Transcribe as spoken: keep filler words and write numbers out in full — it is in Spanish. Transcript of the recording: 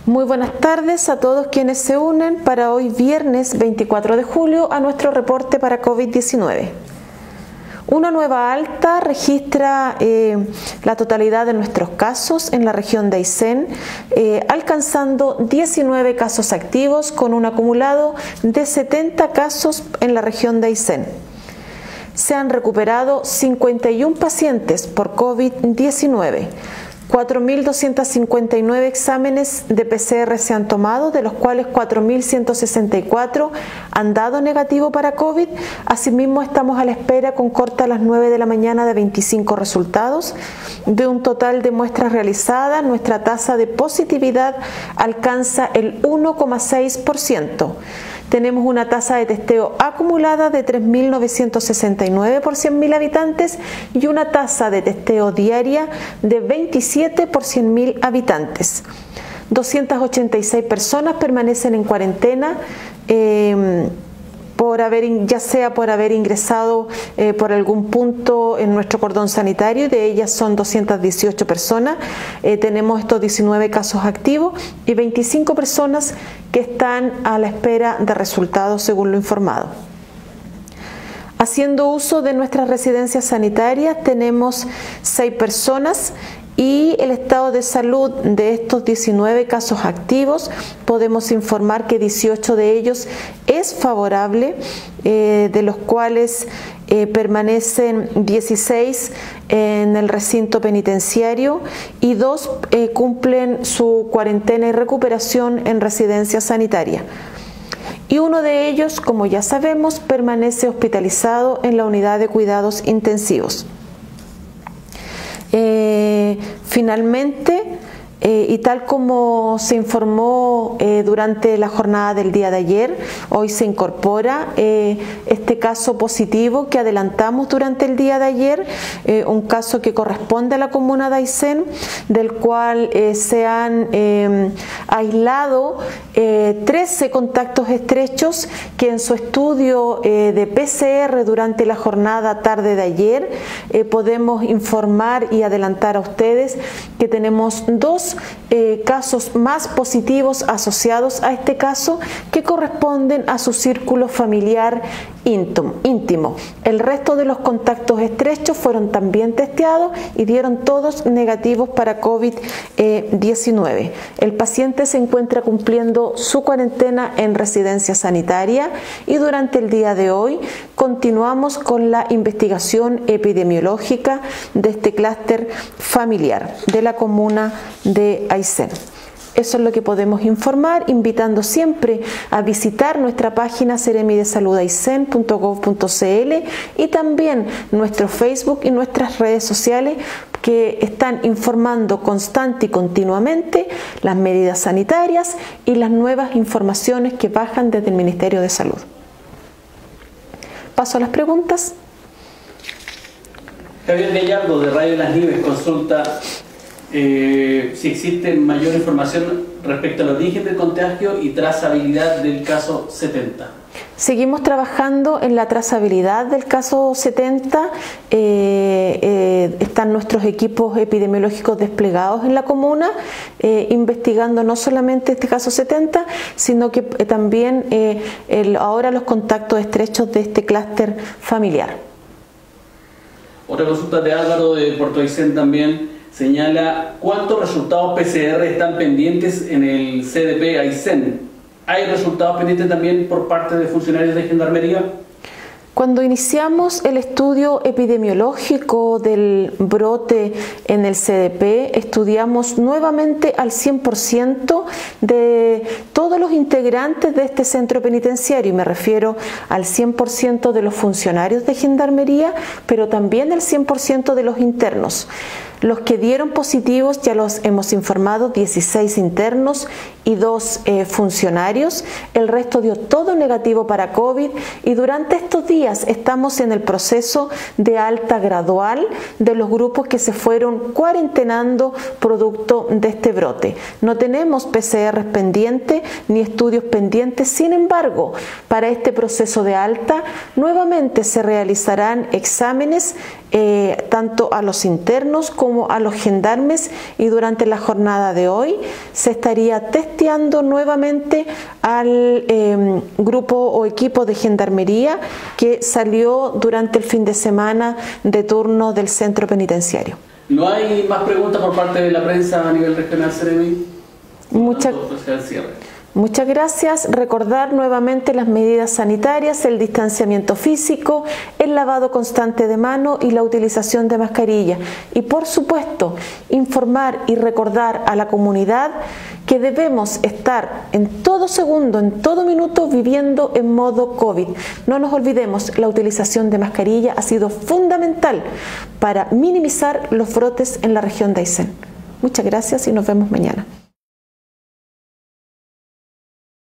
Muy buenas tardes a todos quienes se unen para hoy viernes veinticuatro de julio a nuestro reporte para COVID diecinueve. Una nueva alta registra eh, la totalidad de nuestros casos en la región de Aysén, eh, alcanzando diecinueve casos activos con un acumulado de setenta casos en la región de Aysén. Se han recuperado cincuenta y uno pacientes por COVID diecinueve. cuatro mil doscientos cincuenta y nueve exámenes de P C R se han tomado, de los cuales cuatro mil ciento sesenta y cuatro han dado negativo para COVID. Asimismo, estamos a la espera con corte a las nueve de la mañana de veinticinco resultados. De un total de muestras realizadas, nuestra tasa de positividad alcanza el uno coma seis por ciento. Tenemos una tasa de testeo acumulada de tres mil novecientos sesenta y nueve por cien mil habitantes y una tasa de testeo diaria de veintisiete por cien mil habitantes. doscientas ochenta y seis personas permanecen en cuarentena, eh, por haber, ya sea por haber ingresado eh, por algún punto en nuestro cordón sanitario, y de ellas son doscientas dieciocho personas. Eh, tenemos estos diecinueve casos activos y veinticinco personas que están a la espera de resultados según lo informado. Haciendo uso de nuestras residencias sanitarias, tenemos seis personas y el estado de salud de estos diecinueve casos activos, podemos informar que dieciocho de ellos es favorable, eh, de los cuales eh, permanecen dieciséis en el recinto penitenciario y dos eh, cumplen su cuarentena y recuperación en residencia sanitaria. Y uno de ellos, como ya sabemos, permanece hospitalizado en la unidad de cuidados intensivos. Eh, finalmente, eh, y tal como se informó eh, durante la jornada del día de ayer, hoy se incorpora eh, este caso positivo que adelantamos durante el día de ayer, eh, un caso que corresponde a la comuna de Aysén, del cual eh, se han eh, aislado eh, trece contactos estrechos que en su estudio eh, de P C R durante la jornada tarde de ayer eh, podemos informar y adelantar a ustedes que tenemos dos Eh, casos más positivos asociados a este caso que corresponden a su círculo familiar íntimo. El resto de los contactos estrechos fueron también testeados y dieron todos negativos para COVID diecinueve. El paciente se encuentra cumpliendo su cuarentena en residencia sanitaria y durante el día de hoy continuamos con la investigación epidemiológica de este clúster familiar de la comuna de Aysén. Eso es lo que podemos informar, invitando siempre a visitar nuestra página seremidesaludaysén punto gov punto cl y también nuestro Facebook y nuestras redes sociales que están informando constante y continuamente las medidas sanitarias y las nuevas informaciones que bajan desde el Ministerio de Salud. Paso a las preguntas. Javier Gallardo de Radio Las Nieves consulta Eh, si existe mayor información respecto al origen del contagio y trazabilidad del caso setenta. Seguimos trabajando en la trazabilidad del caso setenta, eh, eh, están nuestros equipos epidemiológicos desplegados en la comuna, eh, investigando no solamente este caso setenta, sino que eh, también eh, el, ahora los contactos estrechos de este clúster familiar. Otra consulta de Álvaro de Puerto Aysén también. Señala, ¿cuántos resultados P C R están pendientes en el C D P Aysén? ¿Hay resultados pendientes también por parte de funcionarios de Gendarmería? Cuando iniciamos el estudio epidemiológico del brote en el C D P, estudiamos nuevamente al cien por ciento de todos los integrantes de este centro penitenciario, y me refiero al cien por ciento de los funcionarios de Gendarmería, pero también el cien por ciento de los internos. Los que dieron positivos ya los hemos informado, dieciséis internos y dos eh, funcionarios. El resto dio todo negativo para COVID y durante estos días estamos en el proceso de alta gradual de los grupos que se fueron cuarentenando producto de este brote. No tenemos P C R pendientes ni estudios pendientes, sin embargo, para este proceso de alta nuevamente se realizarán exámenes eh, tanto a los internos como a los gendarmes, y durante la jornada de hoy se estaría testeando nuevamente al eh, grupo o equipo de gendarmería que salió durante el fin de semana de turno del centro penitenciario. ¿No hay más preguntas por parte de la prensa a nivel regional, Seremi? Muchas Muchas gracias. Recordar nuevamente las medidas sanitarias, el distanciamiento físico, el lavado constante de mano y la utilización de mascarilla. Y por supuesto, informar y recordar a la comunidad que debemos estar en todo segundo, en todo minuto viviendo en modo COVID. No nos olvidemos, la utilización de mascarilla ha sido fundamental para minimizar los brotes en la región de Aysén. Muchas gracias y nos vemos mañana.